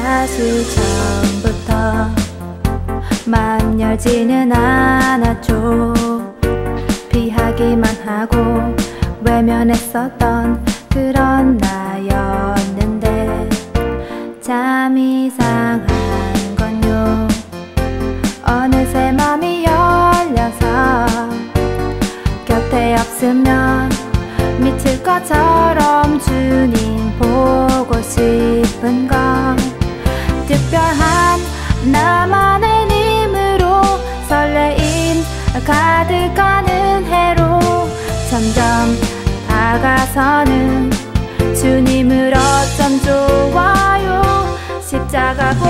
사실 처음부터 마음 열지는 않았죠. 피하기만 하고 외면했었던 그런 나였는데 잠이 상한 건요 어느새 맘이 열려서 곁에 없으면 미칠 것처럼 주님 보고 싶은 건 특별한 나만의 힘으로 설레임 가득하는 해로 점점 다가서는 주님을 어쩜 좋아요. 십자가